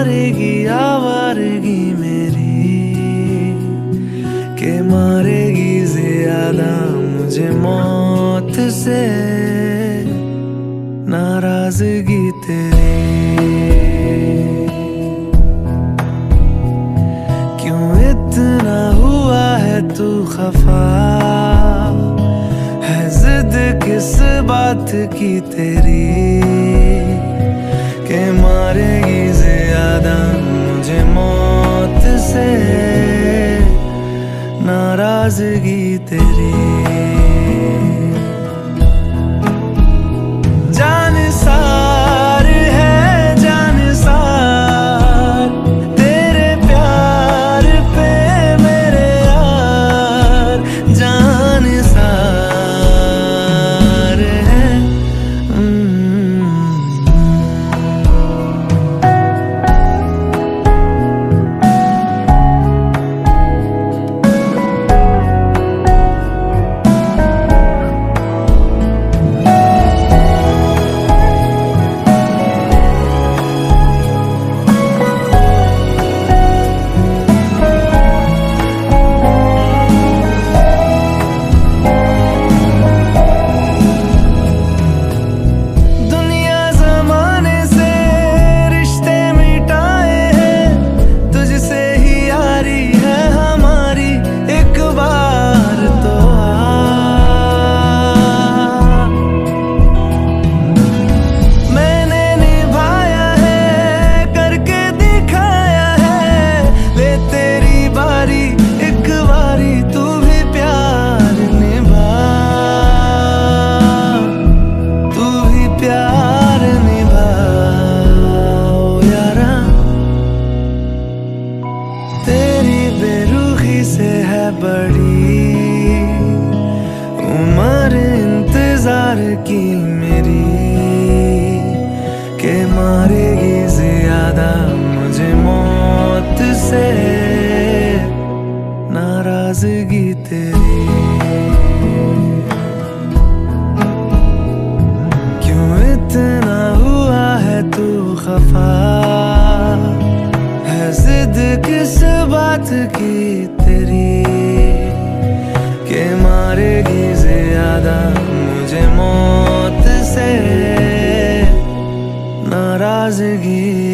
मारेगी आवारगी मेरी, के मारेगी ज्यादा मुझे मौत से नाराजगी तेरी। क्यों इतना हुआ है तू खफा, है जिद किस बात की तेरी, के मारेगी ज्यादा मुझे मौत से नाराजगी तेरी। जान सार है जान सार, तेरे प्यार पे मेरे यार जान सार है। से है बड़ी उम्र इंतजार की मेरी, के मारेगी ज्यादा मुझे मौत से नाराजगी तेरी। क्यों इतना हुआ है तू खफा, है जिद किस बात की तेरी, के मारेगी ज्यादा मुझे मौत से नाराजगी